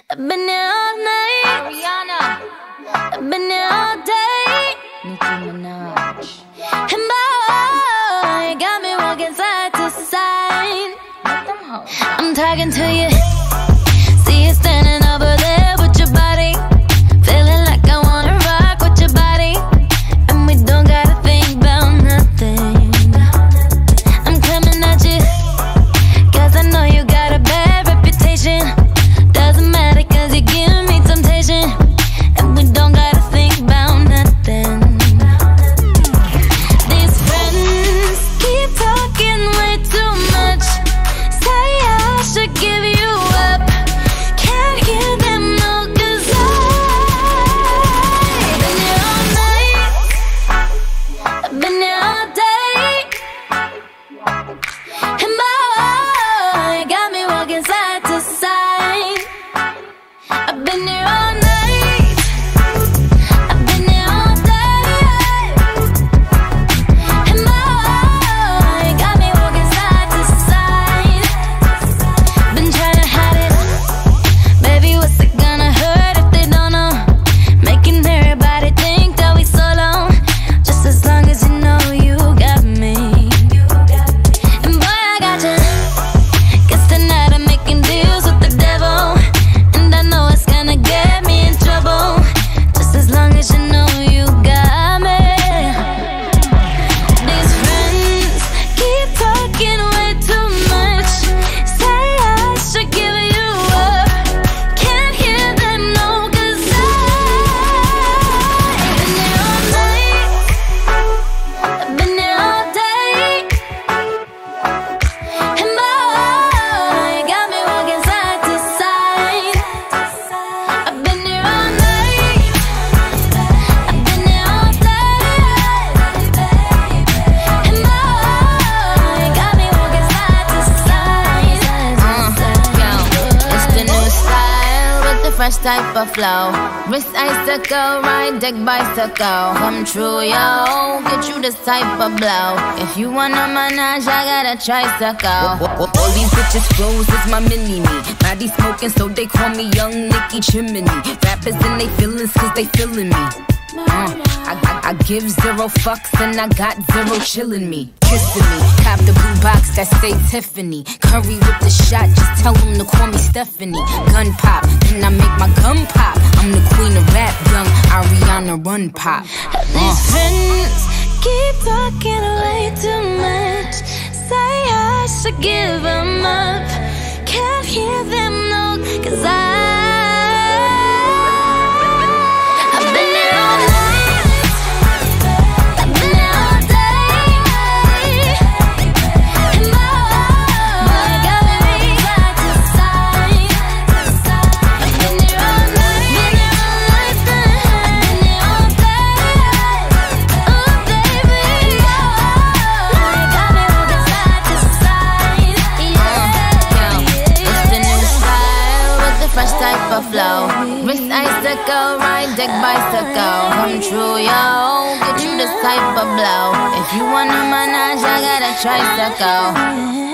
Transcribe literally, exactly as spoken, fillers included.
I've been here all night. Ariana. I've been here all day. Nicki Minaj. And boy, you got me walking side to side. Let them hoes. I'm talking to you. See you standing over there with your body. Feeling like I wanna rock with your body. And we don't gotta think about nothing. I'm coming at you, cause I know you got a bad reputation. Doesn't matter cause you give me temptation. And we don't gotta think about nothing. These friends keep talking way too much. Say I should give you up. Can't hear them no, cause I've been here all night. I've been here all day. And boy, you got me walking side to side. I've been here all night. I've been here all day. And boy, you got me walking side to side. Been trying to hide it. Baby, what's it gonna hurt if they don't know? Making everybody think that we solo. Just as long as you know you got me. And boy, I got you. Guess tonight I'm making deals with the devil. And I know it's gonna get me in trouble. Just as long as you know you got me. These friends keep talking way too much. Say I should give you up. Can't hear them no, cause I've been here all night. I've been here all day. And boy, you got me walking side to side. I've been here all night. I've been here all day. And boy, you got me walking side to side. Yo, it's the new style with the fresh type of flow. Wrist icicle, ride deck bicycle. Come true, yo, get you this type of blow. If you wanna manage, I got a tricycle. All these bitches flows is my mini-me. Body smoking, so they call me Young Nicki Chimney. Rappers in they feelings, cause they feeling me. Uh, I, I, I give zero fucks and I got zero chillin' me. Kissing me, cop the blue box that say Tiffany. Curry with the shot, just tell them to call me Stephanie. Gun pop, then I make my gun pop. I'm the queen of rap, young Ariana Run Pop. These friends keep talking way too much. Say I should give them up. Can't hear them no, cause I I've been here all night. I've been here all day. And boy, you got me side to side. I've been here all night. Been here all night. I've been here all day. Oh baby, and boy, you got me walking side to side. Yo, it's the new style with the fresh type of flow. Wrist icicle, ride deck bicycle. Come true, yo, get you this type of blow. If you wanna manage, I got a tricycle.